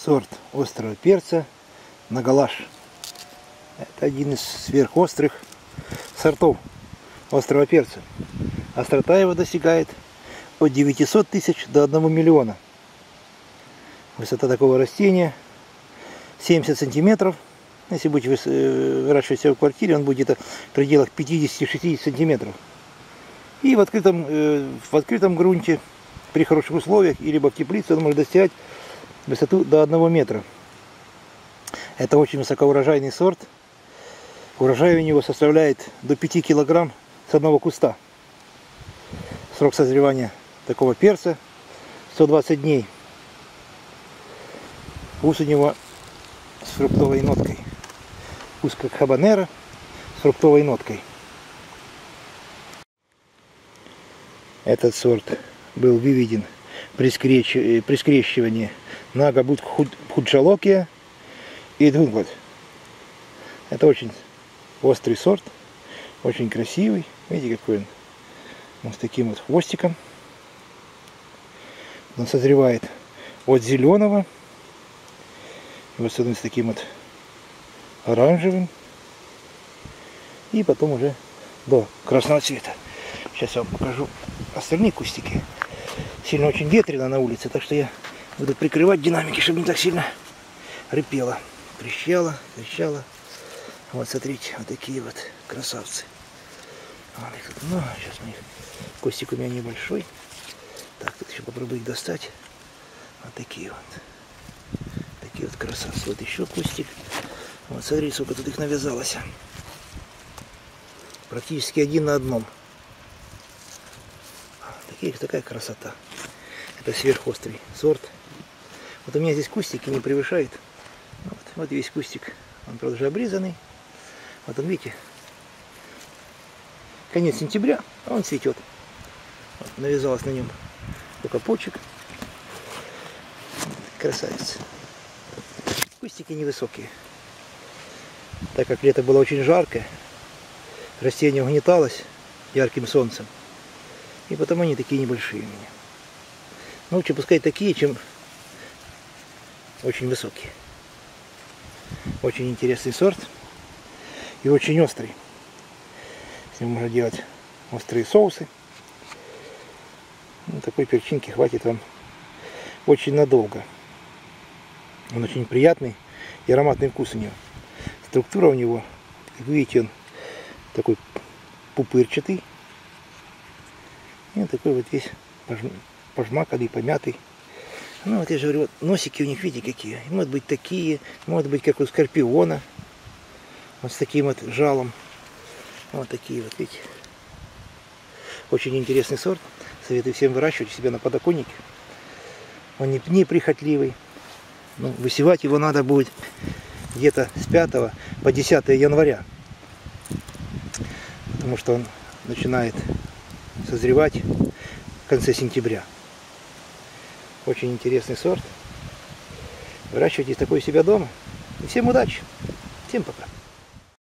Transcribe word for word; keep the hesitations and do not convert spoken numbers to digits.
сорт острого перца Нагалаш. Это один из сверхострых сортов острого перца. Острота его достигает от девятисот тысяч до одного миллиона. Высота такого растения семьдесят сантиметров. Если будете выращивать его в квартире, он будет где-то в пределах пятидесяти-шестидесяти сантиметров. И в открытом, в открытом грунте, при хороших условиях, и либо в теплице, он может достигать высоту до одного метра. Это очень высокоурожайный сорт. Урожай у него составляет до пяти килограмм с одного куста. Срок созревания такого перца сто двадцать дней. Вкус у него с фруктовой ноткой. Вкус как хабанеро с фруктовой ноткой. Этот сорт был выведен при, скреч... при скрещивании на габут худжалокия и двунглад. Это очень острый сорт, очень красивый. Видите, какой он? Он с таким вот хвостиком. Он созревает от зеленого, вот с таким вот оранжевым, и потом уже до красного цвета. Сейчас я вам покажу остальные кустики. Сильно очень ветрено на улице, так что я буду прикрывать динамики, чтобы не так сильно рыпело, трещало, трещало. Вот смотрите, вот такие вот красавцы. Вот их тут много. Сейчас мы их... Кустик у меня небольшой. Так, тут еще попробую их достать. Вот такие вот. Такие вот красавцы. Вот еще кустик. Вот смотрите, сколько тут их навязалось. Практически один на одном. Такие, такая красота. Это сверхострый сорт. Вот у меня здесь кустики не превышает. Вот, вот весь кустик. Он, правда, уже обрезанный. Вот он, видите, конец сентября, а он цветет. Вот, навязалось на нем сколько почек. Красавец. Кустики невысокие. Так как лето было очень жаркое, растение угнеталось ярким солнцем. И потому они такие небольшие у меня. Но лучше пускай такие, чем очень высокие. Очень интересный сорт. И очень острый. С ним можно делать острые соусы. Ну, такой перчинки хватит вам очень надолго. Он очень приятный и ароматный вкус у него. Структура у него, как видите, он такой пупырчатый. И он такой вот весь пожмаканный, помятый. Ну вот я же говорю, вот носики у них, видите, какие. Могут быть такие, могут быть как у скорпиона. Вот с таким вот жалом. Вот такие вот, видите. Очень интересный сорт. Советую всем выращивать у себя на подоконнике. Он не, не прихотливый. Ну, высевать его надо будет где-то с пятого по десятое января. Потому что он начинает созревать в конце сентября. Очень интересный сорт. Выращивайте такой у себя дома. И всем удачи. Всем пока.